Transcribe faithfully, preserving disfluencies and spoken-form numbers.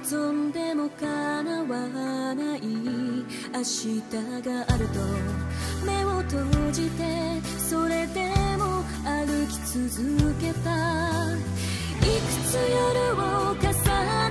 望んでも叶わない明日があると目を閉じて、それでも歩き続けた。いくつ夜を重ね